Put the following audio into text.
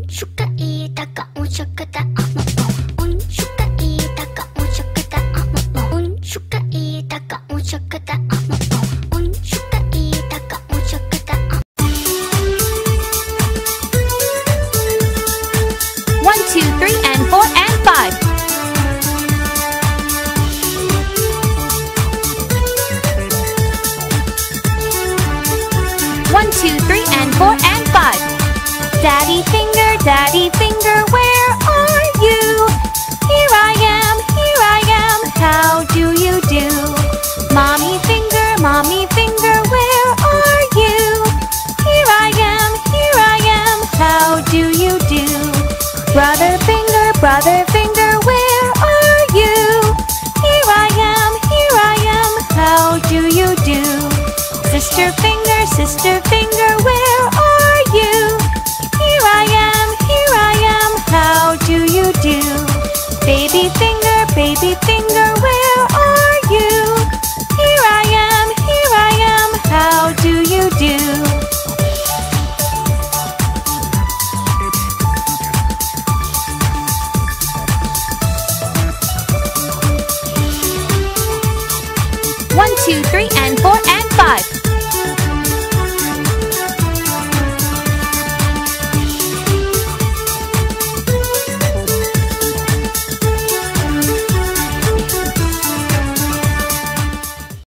Daddy finger, where are you? Here I am, how do you do? Mommy finger, where are you? Here I am, how do you do? Brother finger, where are you? Here I am, how do you do? Sister finger, where are you? Here I am, how do you do? Baby finger,